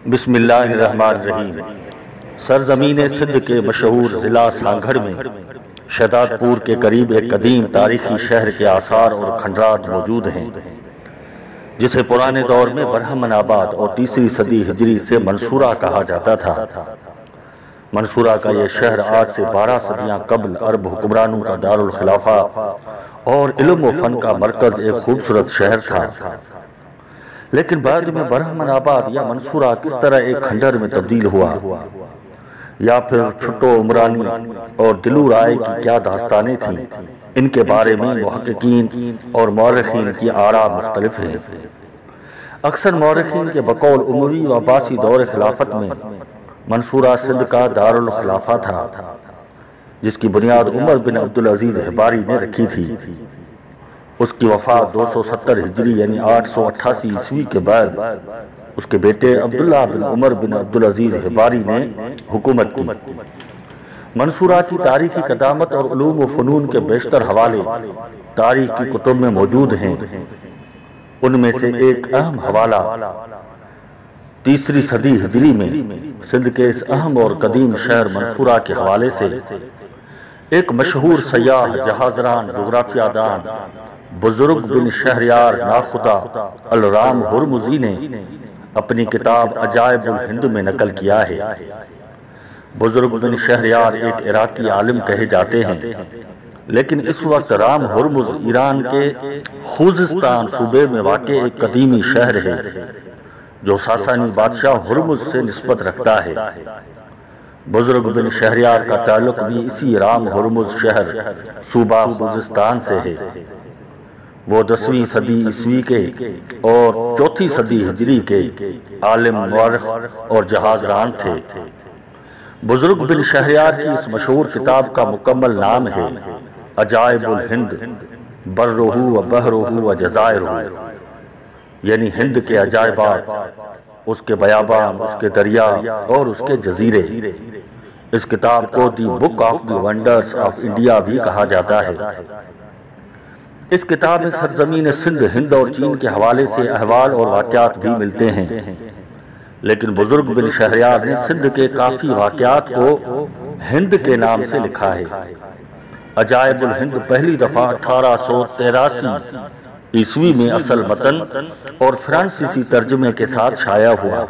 بسم اللہ الرحمن الرحیم۔ سرزمین سندھ کے مشہور ضلع سانگھڑ میں شہداد پور کے قریب ایک قدیم تاریخی شہر کے آثار اور کھنڈرات موجود ہیں، جسے پرانے دور میں برہمن آباد اور تیسری صدی ہجری سے منصورہ کہا جاتا تھا۔ منصورہ کا یہ شہر آج سے 12 صدیاں قبل عرب حکمرانوں کا دارالخلافہ اور علم و فن کا مرکز ایک خوبصورت شہر تھا، لیکن بعد میں برہمن آباد یا منصورہ کس طرح ایک کھنڈر میں تبدیل ہوا، یا پھر چھٹو عمرانی اور دلو رائے کی کیا داستانیں تھیں، ان کے بارے میں محققین اور مورخین کی آراء مختلف ہیں۔ اکثر مورخین کے بقول اموی و عباسی دور خلافت میں منصورہ سندھ کا دارالخلافہ تھا، جس کی بنیاد عمر بن عبدالعزیز حباری نے رکھی تھی۔ اس کی وفات 270 ہجری یعنی 888 عیسوی کے بعد اس کے بیٹے عبداللہ بن عمر بن عبدالعزیز حباری نے حکومت کی۔ منصورہ کی تاریخی قدامت اور علوم و فنون کے بیشتر حوالے تاریخ کی کتب میں موجود ہیں۔ ان میں سے ایک اہم حوالہ تیسری صدی ہجری میں سندھ کے اس اہم اور قدیم شہر منصورہ کے حوالے سے ایک مشہور سیاح، جہازران، جغرافیہ دان، بزرگ بن شہریار ناخدا الرام ہرمزی نے اپنی کتاب عجائب الہند میں نقل کیا ہے۔ بزرگ بن شہریار ایک عراقی عالم کہے جاتے ہیں، لیکن اس وقت رام ہرمز ایران کے خوزستان صوبے میں واقع ایک قدیمی شہر ہے، جو ساسانی بادشاہ ہرمز سے نسبت رکھتا ہے۔ بزرگ بن شہریار کا تعلق بھی اسی رام ہرمز شہر صوبہ خوزستان سے ہے۔ وہ 10ویں صدی عیسوی کے اور 4تھی صدی ہجری کے عالم، مورخ اور جہازران تھے۔ بزرگ بن شہریار کی اس مشہور کتاب کا مکمل نام ہے عجائب الہند برہ و بحرہ و جزائرہ، یعنی ہند کے عجائبات، اس کے بیابان، اس کے دریا اور اس کے جزیرے۔ اس کتاب کو the book of the wonders of India بھی کہا جاتا ہے۔ اس کتاب میں سرزمین سندھ، ہند اور چین کے حوالے سے احوال اور واقعات بھی ملتے ہیں، لیکن بزرگ بن شہریار نے سندھ کے کافی واقعات کو ہند کے نام سے لکھا ہے۔ عجائب الہند پہلی دفعہ 1883 عیسوی میں اصل متن اور فرانسیسی ترجمے کے ساتھ شائع ہوا۔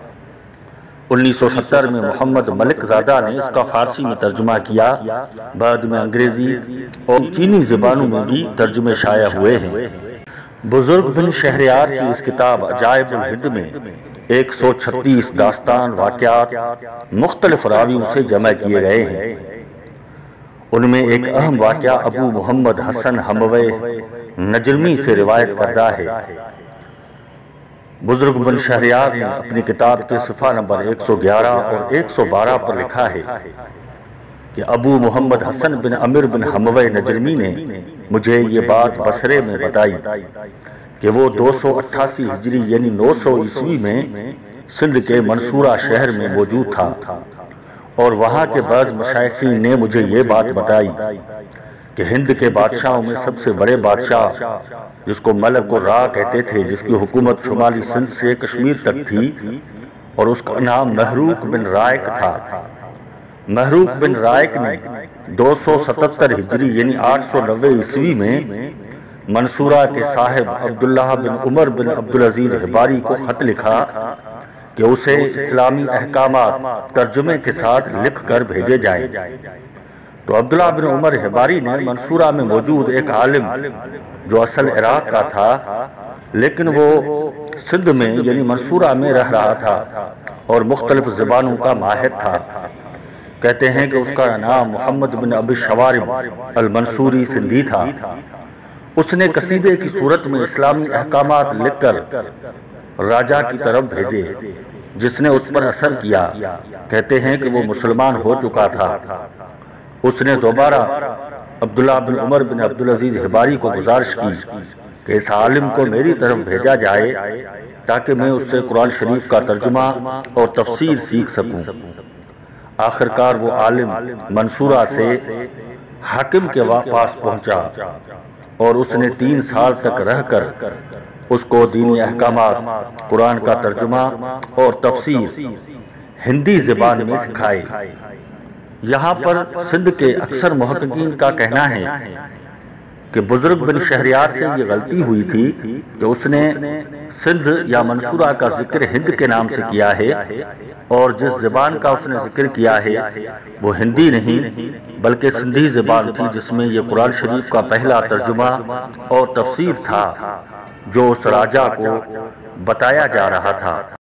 1970 میں محمد ملک زادہ نے اس کا فارسی میں ترجمہ کیا، بعد میں انگریزی اور چینی زبانوں میں بھی ترجمے شائع ہوئے ہیں۔ بزرگ بن شہریار کی اس کتاب عجائب الہند میں 136 داستان واقعات مختلف راویوں سے جمع کیے گئے ہیں۔ ان میں ایک اہم واقعہ ابو محمد حسن حموی نجرمی سے روایت کردہ ہے۔ بزرگ بن شہریار نے اپنی کتاب کے صفحہ نمبر 111 اور 112 پر لکھا ہے کہ ابو محمد حسن بن عمر بن حموی نجرمی نے مجھے یہ بات بصرے میں بتائی کہ وہ 288 ہجری یعنی 900 عیسوی میں سندھ کے منصورہ شہر میں موجود تھا، اور وہاں کے بعض مشائخین نے مجھے یہ بات بتائی کہ ہند کے بادشاہوں میں سب سے بڑے بادشاہ، جس کو ملک الرا کہتے تھے، جس کی حکومت شمالی سندھ سے کشمیر تک تھی، اور اس کا نام محروق بن رائق تھا۔ محروق بن رائق نے 277 ہجری یعنی 890 عیسوی میں منصورہ کے صاحب عبداللہ بن عمر بن عبدالعزیز حباری کو خط لکھا کہ اسے اسلامی احکامات ترجمے کے ساتھ لکھ کر بھیجے جائیں۔ تو عبداللہ بن عمر حباری نے منصورہ میں موجود ایک عالم، جو اصل عراق کا تھا لیکن وہ سندھ میں یعنی منصورہ میں رہ رہا تھا اور مختلف زبانوں کا ماہر تھا، کہتے ہیں کہ اس کا نام محمد بن ابی شوارب المنصوری سندھی تھا، اس نے قصیدے کی صورت میں اسلامی احکامات لکھ کر راجہ کی طرف بھیجے، جس نے اس پر اثر کیا۔ کہتے ہیں کہ وہ مسلمان ہو چکا تھا۔ اس نے دوبارہ عبداللہ بن عمر بن عبدالعزیز حباری کو گزارش کی کہ اس عالم کو میری طرف بھیجا جائے تاکہ میں اس سے قرآن شریف کا ترجمہ اور تفسیر سیکھ سکوں۔ آخرکار وہ عالم منصورہ سے حاکم کے پاس پہنچا اور اس نے 3 سال تک رہ کر اس کو دینی احکامات، قرآن کا ترجمہ اور تفسیر ہندی زبان میں سکھائے۔ یہاں پر سندھ کے اکثر محققین کا کہنا ہے کہ بزرگ بن شہریار سے یہ غلطی ہوئی تھی کہ اس نے سندھ یا منصورہ کا ذکر ہند کے نام سے کیا ہے، اور جس زبان کا اس نے ذکر کیا ہے وہ ہندی نہیں بلکہ سندھی زبان تھی، جس میں یہ قرآن شریف کا پہلا ترجمہ اور تفسیر تھا جو اس راجہ کو بتایا جا رہا تھا۔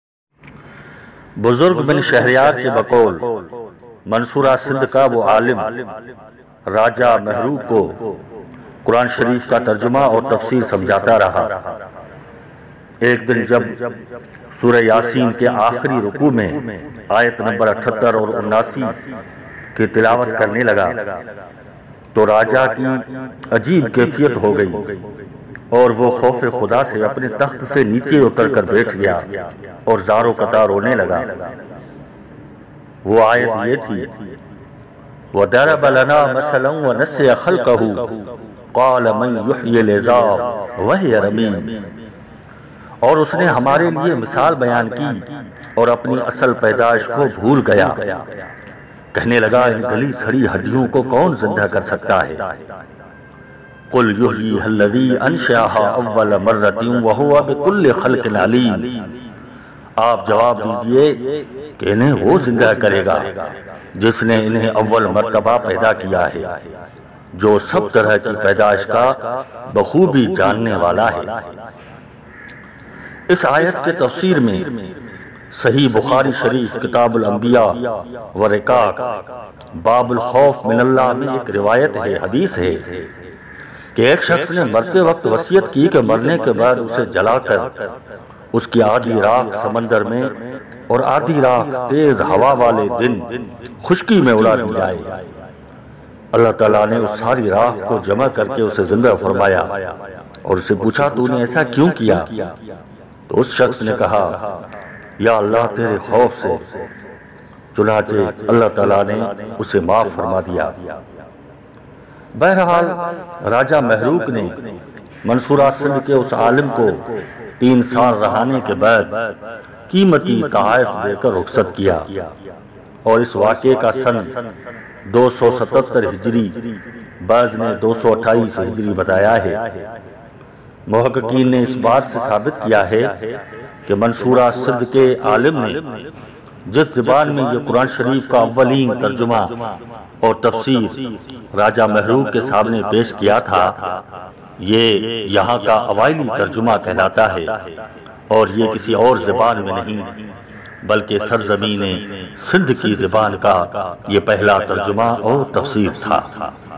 بزرگ بن شہریار کے بقول منصورہ سندھ کا وہ عالم راجہ محروق کو قرآن شریف کا ترجمہ اور تفسیر سمجھاتا رہا۔ ایک دن جب سورہ یاسین کے آخری رکوع میں آیت نمبر 78 اور 79 کی تلاوت کرنے لگا تو راجہ کی عجیب کیفیت ہو گئی اور وہ خوف خدا سے اپنے تخت سے نیچے اتر کر بیٹھ گیا اور زار و قطع رونے لگا۔ وہ آیت یہ تھی: وَضَرَبَ لَنَا مَثَلًا وَنَسِيَ خَلْقَهُ قَالَ مَنْ يُحْيِي الْعِظَامَ وَهِيَ رَمِيمٌ۔ اور اس نے ہمارے لیے مثال بیان کی اور اپنی اصل پیدائش کو بھول گیا، کہنے لگا ان گلی سڑی ہڈیوں کو کون زندہ کر سکتا ہے؟ قُلْ يُحْيِيهَا الَّذِي أَنشَأَهَا أَوَّلَ مَرَّةٍ وَهُوَ بِكُلِّ خَلْقٍ عَلِيمٌ۔ آپ جواب دیجئے کہ انہیں وہ زندہ کرے گا جس نے انہیں اول مرتبہ پیدا کیا ہے، جو سب طرح کی پیدائش کا بخوبی جاننے والا ہے۔ اس آیت کے تفسیر میں صحیح بخاری شریف کتاب الانبیاء و رقاق باب الخوف من اللہ میں ایک روایت ہے، حدیث ہے کہ ایک شخص نے مرتے وقت وصیت کی کہ مرنے کے بعد اسے جلا کر اس کی آدھی راکھ سمندر میں اور آدھی راکھ تیز ہوا والے دن خشکی میں اڑا دی جائے۔ اللہ تعالیٰ نے اس ساری راکھ کو جمع کر کے اسے زندہ فرمایا اور اسے پوچھا تو نے ایسا کیوں کیا؟ تو اس شخص نے کہا یا اللہ تیرے خوف سے، چنانچہ اللہ تعالیٰ نے اسے معاف فرما دیا۔ بہرحال راجہ محروق نے منصورہ سندھ کے اس عالم کو 3 سال رہانے کے بعد قیمتی تحائف دے کر رخصت کیا، اور اس واقعے کا سن 277 ہجری، بعض نے 228 ہجری بتایا ہے۔ محققین نے اس بات سے ثابت کیا ہے کہ منصورہ سندھ کے عالم نے جس زبان میں یہ قرآن شریف کا اولین ترجمہ اور تفسیر راجہ محروق کے سامنے پیش کیا تھا، یہ یہاں کا اوائلی ترجمہ کہلاتا ہے، اور یہ کسی اور زبان میں نہیں بلکہ سرزمین سندھ کی زبان کا یہ پہلا ترجمہ اور تفسیر تھا۔